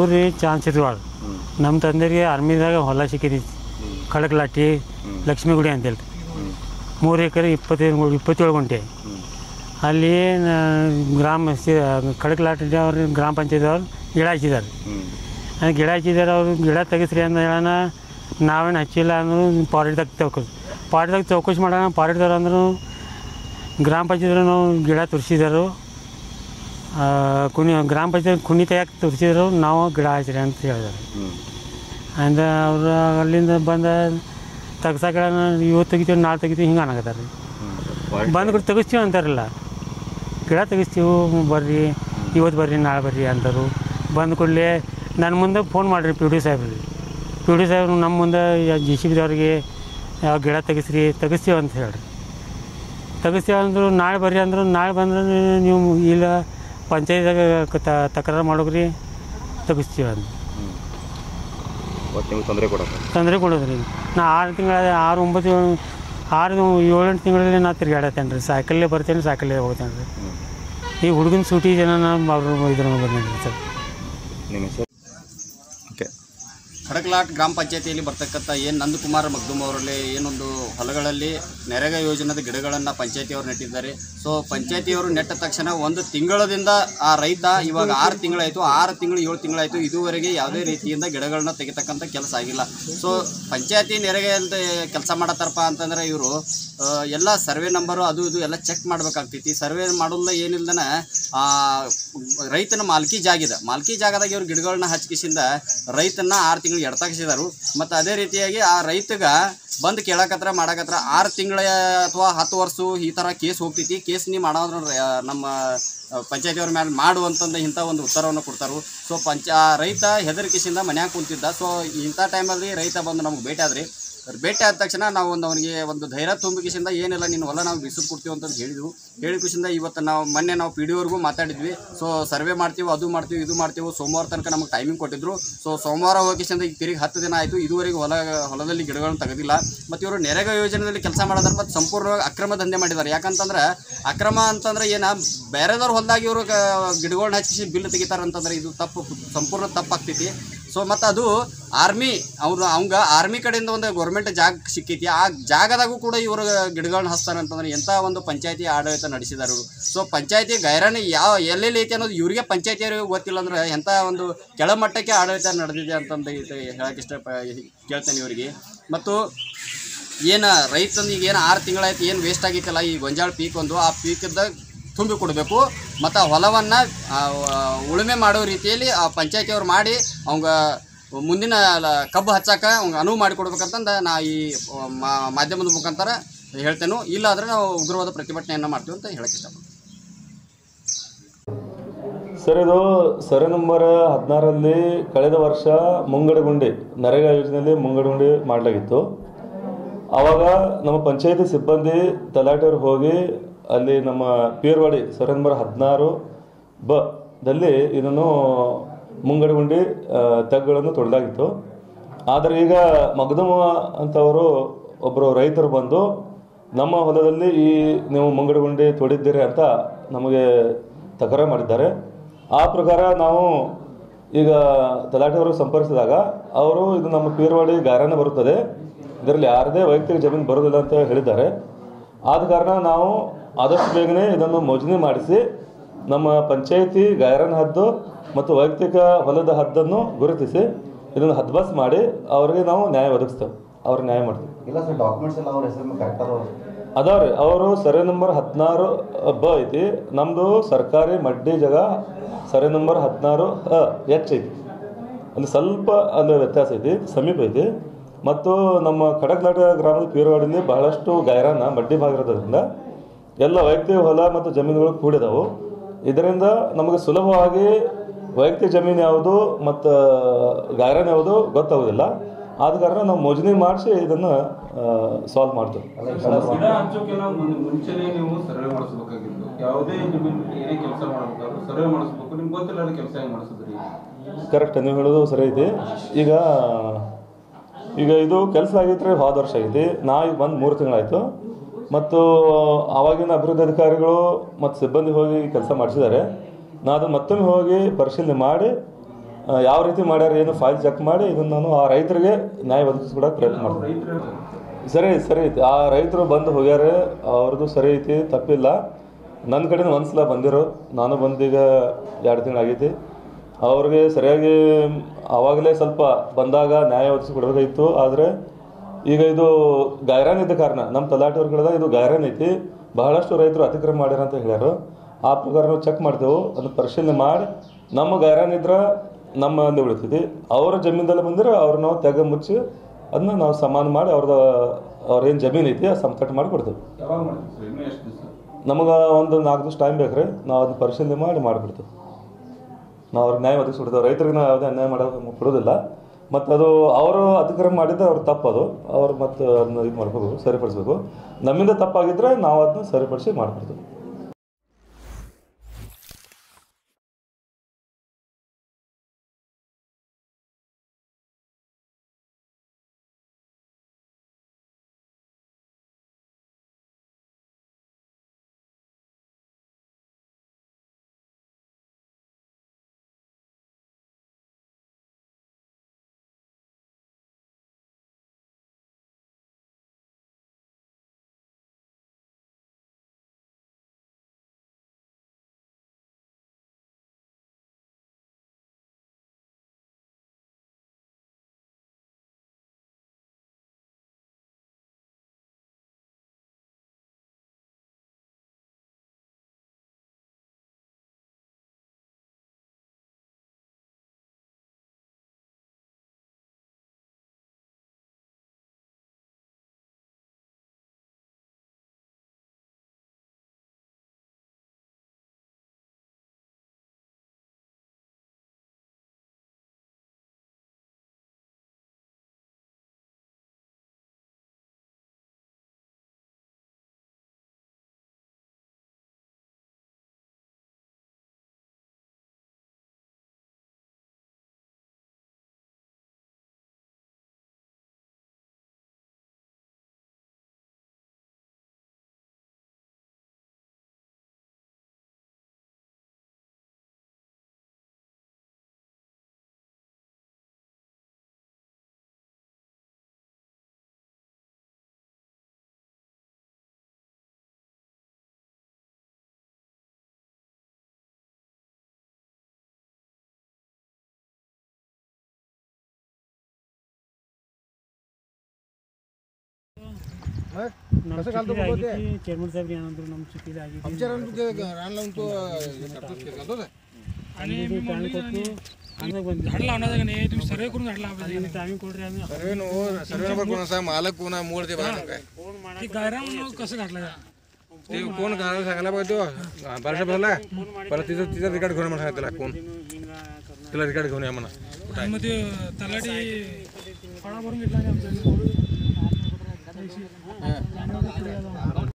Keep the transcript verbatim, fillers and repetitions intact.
ಊರು ರೀ ಚಾನ್ಸಿದ್ವಾಳ ನಮ್ಮ ತಂದೆಗೆ ಆರ್ಮಿದಾಗ ಹೊಲ ಸಿಕ್ಕಿರಿ ಖಡಕಲ ಟಿ ಲಕ್ಷ್ಮೀಗುಡಿ ಅಂತೇಳಿ ಮೂರು ಎಕರೆ ಇಪ್ಪತ್ತೈದು ಇಪ್ಪತ್ತೇಳು ಗುಂಟೆ ಅಲ್ಲಿ ಗ್ರಾಮ ಖಡಕಲಾಟಿ ಅವ್ರು ಗ್ರಾಮ ಪಂಚಾಯತ್ ಅವ್ರು ಗಿಡ ಹಚ್ಚಿದ್ದಾರೆ ಅದು ಗಿಡ ಹಚ್ಚಿದ್ದಾರೆ ಅವರು ಗಿಡ ತೆಗಿಸ್ರಿ ಅಂತ ಹೇಳೋಣ ನಾವೇನು ಹಚ್ಚಿಲ್ಲ ಅಂದರೂ ಪಾರಿಟ್ದಾಗ ಚೌಕಸ್ ಪಾರಿಟ್ದಾಗ ಚೌಕಶಿ ಮಾಡೋಣ ಪಾರಿಟ್ದವ್ರು ಅಂದರೂ ಗ್ರಾಮ ಪಂಚಾಯತ್ ನಾವು ಗಿಡ ತುರ್ಸಿದರು ಕುಣಿ ಗ್ರಾಮ ಪಂಚಾಯತ್ ಕುಣಿ ತೆಗಿಯಕ್ಕೆ ತುರ್ಸಿದ್ರು ನಾವು ಗಿಡ ಹಚ್ಚಿರಿ ಅಂತ ಹೇಳಿದ್ದಾರೆ ಅಂದ ಅವರು ಅಲ್ಲಿಂದ ಬಂದ ತೆಗ್ಸಕ್ಕೆ ಇವತ್ತು ತೆಗಿತೀವಿ ನಾಳೆ ತೆಗಿತೀವಿ ಹಿಂಗೆ ಅನ್ನಕತ್ತಾರೆ ರೀ ಬಂದು ಕೂಡ ತೆಗಿಸ್ತೀವಿ ಅಂತಾರಲ್ಲ ಗಿಡ ತೆಗಿಸ್ತೀವಿ ಬರ್ರಿ ಇವತ್ತು ಬರ್ರಿ ನಾಳೆ ಬರ್ರಿ ಅಂದರು ಬಂದ ಕೂಡಲೇ ನನ್ನ ಮುಂದೆ ಫೋನ್ ಮಾಡಿರಿ ಪಿ ಡಿ ಸಾಹೇಬ್ರಿ ಪಿ ಡಿ ಸಾಹೇಬ್ರು ನಮ್ಮ ಮುಂದೆ ಜಿ ಸಿ ಬಿದವ್ರಿಗೆ ಯಾವ ಗಿಡ ತೆಗಿಸ್ರಿ ತೆಗಿಸ್ತೀವಿ ಅಂತ ಹೇಳ್ರಿ ತೆಗಿಸ್ತೀವಿ ಅಂದರು ನಾಳೆ ಬರ್ರಿ ಅಂದರು ನಾಳೆ ಬಂದ್ರೆ ನೀವು ಇಲ್ಲ ಪಂಚಾಯತ್ದಾಗ ತಕರಾರು ಮಾಡೋಗ್ರಿ ತೆಗಿಸ್ತೀವಿ ಅಂತ ತೊಂದರೆ ಕೊಡೋದು ತೊಂದರೆ ಕೊಡೋದ್ರಿ ನಾ ಆರು ತಿಂಗಳ ಆರು ಒಂಬತ್ತು ಏಳು ಆರು ಏಳೆಂಟು ತಿಂಗಳಲ್ಲಿ ನಾ ತಿರ್ಗಾಡತ್ತೇನೆ ರೀ ಸೈಕಲ್ಲೇ ಬರ್ತೇನೆ ಸೈಕಲ್ಲೇ ಹೋಗ್ತೇನೆ ರೀ ಈ ಹುಡುಗನ ಸೂಟಿ ಜನ ನಾನು ಅವ್ರು ಇದ್ರ ಬಂದೇನೆ ಸರ್ ನಿಮ್ಮ ಹೆಸರು ಓಕೆ ಖಡಕಲಾಟ್ ಗ್ರಾಮ ಪಂಚಾಯತಿಯಲ್ಲಿ ಬರ್ತಕ್ಕಂಥ ಏನು ನಂದಕುಮಾರ್ ಮಗ್ದುಮ್ ಅವರಲ್ಲಿ ಏನೊಂದು ಹೊಲಗಳಲ್ಲಿ ನರೇಗಾ ಯೋಜನೆದ ಗಿಡಗಳನ್ನು ಪಂಚಾಯತಿಯವರು ನೆಟ್ಟಿದ್ದಾರೆ. ಸೊ ಪಂಚಾಯತಿಯವರು ನೆಟ್ಟ ತಕ್ಷಣ ಒಂದು ತಿಂಗಳದಿಂದ ಆ ರೈತ ಇವಾಗ ಆರು ತಿಂಗಳಾಯಿತು ಆರು ತಿಂಗಳು ಏಳು ತಿಂಗಳಾಯಿತು ಇದುವರೆಗೆ ಯಾವುದೇ ರೀತಿಯಿಂದ ಗಿಡಗಳನ್ನ ತೆಗಿತಕ್ಕಂಥ ಕೆಲಸ ಆಗಿಲ್ಲ. ಸೊ ಪಂಚಾಯತಿ ನೆರೆಗೆಯಲ್ಲಿ ಕೆಲಸ ಮಾಡತ್ತಾರಪ್ಪ ಅಂತಂದರೆ ಇವರು ಎಲ್ಲ ಸರ್ವೆ ನಂಬರು ಅದು ಇದು ಎಲ್ಲ ಚೆಕ್ ಮಾಡಬೇಕಾಗ್ತೈತಿ. ಸರ್ವೆ ಮಾಡೋಲ್ಲ ಏನಿಲ್ದನ ರೈತನ ಮಾಲ್ಕಿ ಜಾಗಿದೆ ಮಾಲ್ಕಿ ಜಾಗದಾಗ ಇವರು ಗಿಡಗಳನ್ನ ಹಚ್ಕಿಸಿಂದ ರೈತನ ಆರು ತಿಂಗಳು ಎಡ್ತಾಕಿಸಿದಾರು. ಮತ್ತು ಅದೇ ರೀತಿಯಾಗಿ ಆ ರೈತಗ ಬಂದು ಕೇಳಕತ್ರ ಮಾಡಕತ್ರ ಆರು ತಿಂಗಳ ಅಥವಾ ಹತ್ತು ವರ್ಷ ಈ ಥರ ಕೇಸ್ ಹೋಗ್ತೈತಿ. ಕೇಸ್ ನೀವು ಮಾಡೋದ್ರ ನಮ್ಮ ಪಂಚಾಯತಿಯವ್ರ ಮೇಲೆ ಮಾಡುವಂತಂದು ಇಂಥ ಒಂದು ಉತ್ತರವನ್ನು ಕೊಡ್ತಾರೆ. ಸೊ ಪಂಚ ರೈತ ಹೆದರಿಕೆಸಿಂದ ಮನ್ಯಾಗ ಕುಂತಿದ್ದ. ಸೊ ಇಂಥ ಟೈಮಲ್ಲಿ ರೈತ ಬಂದು ನಮ್ಗೆ ಭೇಟಿ ಆದ್ರಿ. ಭೇಟಿ ಆದ ತಕ್ಷಣ ನಾವು ಒಂದು ಅವನಿಗೆ ಒಂದು ಧೈರ್ಯ ತುಂಬಿಕೆಸಿಂದ ಏನಿಲ್ಲ ನೀನು ಹೊಲ ನಾವು ಬಿಸಿಲು ಕೊಡ್ತೀವಿ ಅಂತಂದು ಹೇಳಿದ್ವು. ಹೇಳಿ ಖುಷಿಯಿಂದ ಇವತ್ತು ನಾವು ಮೊನ್ನೆ ನಾವು ಪಿ ಡಿ ಅವ್ರಿಗೂ ಮಾತಾಡಿದ್ವಿ. ಸೊ ಸರ್ವೆ ಮಾಡ್ತೀವಿ ಅದು ಮಾಡ್ತೀವಿ ಇದು ಮಾಡ್ತೀವಿ ಸೋಮವಾರ ತನಕ ನಮಗೆ ಟೈಮಿಂಗ್ ಕೊಟ್ಟಿದ್ರು. ಸೊ ಸೋಮವಾರ ಹೋಗಿಸಿಂದ ಈಗ ತಿರುಗಿ ಹತ್ತು ದಿನ ಆಯಿತು ಇದುವರೆಗೂ ಹೊಲ ಹೊಲದಲ್ಲಿ ಗಿಡಗಳನ್ನು ತೆಗೆದಿಲ್ಲ. ಮತ್ತು ಇವರು ನರೇಗಾ ಯೋಜನೆಯಲ್ಲಿ ಕೆಲಸ ಮಾಡೋದ್ರ ಮತ್ತು ಸಂಪೂರ್ಣವಾಗಿ ಅಕ್ರಮ ದಂಧೆ ಮಾಡಿದ್ದಾರೆ. ಯಾಕಂತಂದ್ರೆ ಅಕ್ರಮ ಅಂತಂದ್ರೆ ಏನು ಬೇರೆದವ್ರ ಹೊಲದಾಗ ಇವರು ಗಿಡಗಳನ್ನ ಹಚ್ಚಿಸಿ ಬಿಲ್ ತೆಗಿತಾರೆ ಅಂತಂದ್ರೆ ಇದು ತಪ್ಪು ಸಂಪೂರ್ಣ ತಪ್ಪಾಗ್ತೈತಿ. ಸೊ ಮತ್ತು ಅದು ಆರ್ಮಿ ಅವರು ಅವಂಗ ಆರ್ಮಿ ಕಡೆಯಿಂದ ಒಂದು ಗೌರ್ಮೆಂಟ್ ಜಾಗ ಸಿಕ್ಕೈತಿ. ಆ ಜಾಗದಾಗೂ ಕೂಡ ಇವರು ಗಿಡಗಳನ್ನ ಹಚ್ತಾರೆ ಅಂತಂದ್ರೆ ಎಂಥ ಒಂದು ಪಂಚಾಯತಿ ಆಡಳಿತ ನಡೆಸಿದ್ದಾರೆ ಇವರು. ಸೊ ಪಂಚಾಯತಿ ಗೈರಾಣಿ ಯಾವ ಎಲ್ಲೆಲ್ಲಿ ಐತಿ ಅನ್ನೋದು ಇವರಿಗೆ ಪಂಚಾಯತಿಯವ್ರಿಗೆ ಗೊತ್ತಿಲ್ಲ ಅಂದ್ರೆ ಎಂಥ ಒಂದು ಕೆಳಮಟ್ಟಕ್ಕೆ ಆಡಳಿತ ನಡೆದಿದೆ ಅಂತಂದು ಹೇಳಕ್ಕೆ ಇಷ್ಟ ಕೇಳ್ತೇನೆ ಇವರಿಗೆ. ಮತ್ತು ಏನು ರೈತಂದು ಈಗ ಏನು ಆರು ತಿಂಗಳಾಯ್ತು ಏನು ವೇಸ್ಟ್ ಆಗೈತಲ್ಲ ಈ ಗೊಂಜಾಳ ಪೀಕ್ ಒಂದು ಆ ಪೀಕದ ತುಂಬಿ ಕೊಡಬೇಕು. ಮತ್ತು ಆ ಹೊಲವನ್ನು ಉಳುಮೆ ಮಾಡೋ ರೀತಿಯಲ್ಲಿ ಆ ಪಂಚಾಯತಿಯವ್ರು ಮಾಡಿ ಅವಂಗ ಮುಂದಿನ ಕಬ್ಬು ಹಚ್ಚಾಕ ಅವ್ಗೆ ಅನುವು ಮಾಡಿಕೊಡ್ಬೇಕಂತಂದು ನಾ ಈ ಮಾಧ್ಯಮದ ಮುಖಾಂತರ ಹೇಳ್ತೇನೆ. ಇಲ್ಲ ಆದರೆ ನಾವು ಉಗ್ರವಾದ ಪ್ರತಿಭಟನೆಯನ್ನು ಮಾಡ್ತೀವಿ ಅಂತ ಹೇಳಕ್ಕೆ ಇಷ್ಟಪಡ್ತೀನಿ. ಸರ್ ಇದು ಸರ್ವೆ ನಂಬರ್ ಹದಿನಾರರಲ್ಲಿ ಕಳೆದ ವರ್ಷ ಮುಂಗಡಗುಂಡಿ ನರೇಗಾ ಯೋಜನೆಯಲ್ಲಿ ಮುಂಗಡಗುಂಡಿ ಮಾಡಲಾಗಿತ್ತು. ಆವಾಗ ನಮ್ಮ ಪಂಚಾಯತಿ ಸಿಬ್ಬಂದಿ ತಲಾಟೆಯವರು ಹೋಗಿ ಅಲ್ಲಿ ನಮ್ಮ ಪೀರ್ವಾಡಿ ಸರ್ವೆ ನಂಬರ್ ಹದಿನಾರು ಬ ದಲ್ಲಿ ಇದನ್ನು ಮುಂಗಡಗುಂಡಿ ತೆಗ್ಗಳನ್ನು ತೊಡೆದಾಗಿತ್ತು. ಆದರೆ ಈಗ ಮಗ್ದುಮ ಅಂತವರು ಒಬ್ಬರು ರೈತರು ಬಂದು ನಮ್ಮ ಹೊಲದಲ್ಲಿ ಈ ನೀವು ಮುಂಗಡಗುಂಡಿ ತೊಡಿದ್ದೀರಿ ಅಂತ ನಮಗೆ ತಕರಾರು ಮಾಡಿದ್ದಾರೆ. ಆ ಪ್ರಕಾರ ನಾವು ಈಗ ತಲಾಟೆಯವರು ಸಂಪರ್ಕಿಸಿದಾಗ ಅವರು ಇದು ನಮ್ಮ ಪೀರ್ವಾಡಿ ಗಾರನ ಬರುತ್ತದೆ, ಇದರಲ್ಲಿ ಯಾರದೇ ವೈಯಕ್ತಿಕ ಜಮೀನು ಬರೋದಿಲ್ಲ ಅಂತ ಹೇಳಿದ್ದಾರೆ. ಆದ ಕಾರಣ ನಾವು ಆದಷ್ಟು ಬೇಗನೆ ಇದನ್ನು ಮೋಜಣಿ ಮಾಡಿಸಿ ನಮ್ಮ ಪಂಚಾಯಿತಿ ಗಾಯರನ ಹದ್ದು ಮತ್ತು ವೈಯಕ್ತಿಕ ಹೊಲದ ಹದ್ದನ್ನು ಗುರುತಿಸಿ ಇದನ್ನು ಹದ್ಬಸ್ ಮಾಡಿ ಅವರಿಗೆ ನಾವು ನ್ಯಾಯ ಒದಗಿಸ್ತೇವೆ, ಅವ್ರಿಗೆ ನ್ಯಾಯ ಮಾಡ್ತೀವಿ. ಇಲ್ಲ ಸರ್ ಡಾಕ್ಯುಮೆಂಟ್ಸ್ ಎಲ್ಲ ಅವ್ರ ಹೆಸರು ಕರೆಕ್ಟ್ ಅದಾವ್ರಿ. ಅವರು ಸರ್ವೆ ನಂಬರ್ ಹದಿನಾರು ಬ ಐತಿ, ನಮ್ಮದು ಸರ್ಕಾರಿ ಮಡ್ಡಿ ಜಾಗ ಸರ್ವೆ ನಂಬರ್ ಹದಿನಾರು ಅ ಎಚ್ ಐತಿ. ಅಲ್ಲಿ ಸ್ವಲ್ಪ ಅಲ್ಲಿ ವ್ಯತ್ಯಾಸ ಐತಿ, ಸಮೀಪ ಐತಿ. ಮತ್ತು ನಮ್ಮ ಖಡಕಲಾಟ ಗ್ರಾಮದ ಪೀರವಾಡಿಲಿ ಬಹಳಷ್ಟು ಗಾಯರಾನ ಮಡ್ಡಿ ಭಾಗ ಇರೋದ್ರಿಂದ ಎಲ್ಲ ವೈಯಕ್ತಿಕ ಹೊಲ ಮತ್ತು ಜಮೀನುಗಳು ಕೂಡಿದವು. ಇದರಿಂದ ನಮಗೆ ಸುಲಭವಾಗಿ ವೈಯಕ್ತಿಕ ಜಮೀನು ಯಾವುದು ಮತ್ತು ಗಾಯರಾನ ಯಾವುದು ಗೊತ್ತಾಗೋದಿಲ್ಲ. ಆದ ಕಾರಣ ನಾವು ಮೋಜಣಿ ಮಾಡಿಸಿ ಇದನ್ನು ಸಾಲ್ವ್ ಮಾಡ್ತೇವೆ. ಮುಂಚೆನೇ ನೀವು ಸರ್ವೆ ಮಾಡಿಸ್ಬೇಕಾಗಿತ್ತು. ಯಾವುದೇ ಜಮೀನು ಏನೇ ಕೆಲಸ ಮಾಡಬೇಕಾದ್ರೂ ಸರ್ವೆ ಮಾಡಿಸ್ಬೇಕು. ನಿಮ್ಗೆ ಗೊತ್ತಿಲ್ಲ ಕೆಲಸ ಹೆಂಗೆ ಮಾಡಿಸಿದ್ರಿ? ಕರೆಕ್ಟ್, ನೀವು ಹೇಳೋದು ಸರಿ ಐತಿ. ಈಗ ಈಗ ಇದು ಕೆಲಸ ಆಗೈತ್ರಿ ಹೋದ ವರ್ಷ ಆಗೈತಿ. ನಾ ಈಗ ಬಂದು ಮೂರು ತಿಂಗಳಾಯಿತು. ಮತ್ತು ಆವಾಗಿನ ಅಭಿವೃದ್ಧಿ ಅಧಿಕಾರಿಗಳು ಮತ್ತು ಸಿಬ್ಬಂದಿ ಹೋಗಿ ಕೆಲಸ ಮಾಡಿಸಿದ್ದಾರೆ. ನಾ ಅದನ್ನು ಮತ್ತೊಮ್ಮೆ ಹೋಗಿ ಪರಿಶೀಲನೆ ಮಾಡಿ ಯಾವ ರೀತಿ ಮಾಡ್ಯಾರ ಏನು ಫೈಲ್ ಚೆಕ್ ಮಾಡಿ ಇದನ್ನು ನಾನು ಆ ರೈತರಿಗೆ ನ್ಯಾಯ ಒದಗಿಸ್ಕೊಡೋಕೆ ಪ್ರಯತ್ನ ಮಾಡ್ತೀನಿ. ಸರಿ ಸರಿ ಐತಿ, ಆ ರೈತರು ಬಂದು ಹೋಗ್ಯಾರ, ಅವ್ರದ್ದು ಸರಿ ಐತಿ, ತಪ್ಪಿಲ್ಲ. ನನ್ನ ಕಡೆಯಿಂದ ಒಂದು ಸಲ ಬಂದಿರೋ, ನಾನು ಬಂದೀಗ ಎರಡು ತಿಂಗಳಾಗೈತಿ. ಅವ್ರಿಗೆ ಸರಿಯಾಗಿ ಆವಾಗಲೇ ಸ್ವಲ್ಪ ಬಂದಾಗ ನ್ಯಾಯ ಒದಗಿಸ್ಕೊಡ್ಬೇಕಾಗಿತ್ತು. ಆದರೆ ಈಗ ಇದು ಗಾಯರಾನ್ ಇದ್ದ ಕಾರಣ ನಮ್ಮ ತಲಾಟೆಯವ್ರುಗಳದ ಇದು ಗಾಯರಾನ್ ಐತಿ, ಬಹಳಷ್ಟು ರೈತರು ಅತಿಕ್ರಮ ಮಾಡ್ಯಾರ ಅಂತ ಹೇಳ್ಯಾರು. ಆ ಪ್ರಕಾರ ನಾವು ಚೆಕ್ ಮಾಡ್ತೇವೆ, ಅದನ್ನು ಪರಿಶೀಲನೆ ಮಾಡಿ ನಮ್ಮ ಗಾಯರಾನ್ ಇದ್ರೆ ನಮ್ಮ ಅಲ್ಲಿ ಉಳಿತೈತಿ. ಅವರ ಜಮೀನದಲ್ಲಿ ಬಂದರೆ ಅವ್ರು ನಾವು ತೆಗೆ ಮುಚ್ಚಿ ಅದನ್ನ ನಾವು ಸಮಾನ ಮಾಡಿ ಅವ್ರದ್ದು ಅವ್ರೇನು ಜಮೀನು ಐತಿ ಅದು ಸಮತಟ್ಟು ಮಾಡಿ ಕೊಡ್ತೇವೆ. ನಮಗೆ ಒಂದು ನಾಲ್ಕು ದಿವಸ ಟೈಮ್ ಬೇಕು ರೀ, ನಾವು ಅದನ್ನ ಪರಿಶೀಲನೆ ಮಾಡಿ ಮಾಡಿಬಿಡ್ತೇವೆ. ನಾವು ಅವ್ರಿಗೆ ನ್ಯಾಯ ಒದಗಿಸ್ಬಿಡ್ತೇವೆ. ರೈತರಿಗೆ ನಾವು ಯಾವುದೇ ಅನ್ಯಾಯ ಮಾಡೋ ಕೊಡೋದಿಲ್ಲ. ಮತ್ತು ಅದು ಅವರು ಅತಿಕ್ರಮ ಮಾಡಿದ್ರೆ ಅವ್ರು ತಪ್ಪದು, ಅವ್ರು ಮತ್ತು ಅದನ್ನ ಇದು ಮಾಡಬೇಕು, ಸರಿಪಡಿಸ್ಬೇಕು. ನಮ್ಮಿಂದ ತಪ್ಪಾಗಿದ್ದರೆ ನಾವು ಅದನ್ನ ಸರಿಪಡಿಸಿ ಮಾಡಿಬಿಡ್ತೇವೆ. चेअरमन साहेब यानंतर ನಮ್ಮ ಚುಕ್ಕಿಲಿ ಆಗಿದೆ आणि टाइम ಕೊಟ್ಟು आम्ही ಬಂದು ಹಡಲ ಅನ್ನೋದಾಗ ನೇ तुम्ही सर्वे करून हडला आम्ही टाइमिंग ಕೊಡ್ರಿ आम्ही सर्वे नो सर्वे नंबर कोण असा मालक कोण मोड दे बघा काय की गायराम कसं घातला ते कोण गायराम सांगायला पाहिजे तो वर्ष बसला परत तिचं तिचं रिकॉर्ड घेऊन म्हणा त्याला कोण तिला रिकॉर्ड घेऊन या म्हणा मग ते तलाठी फळा भरून घेतला आणि आमच्या